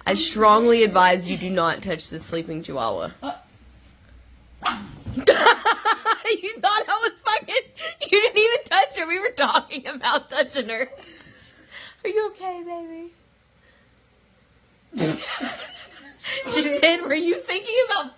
I strongly advise you do not touch this sleeping Chihuahua. You thought I was fucking... You didn't even touch her. We were talking about touching her. Are you okay, baby? Just said, were you thinking about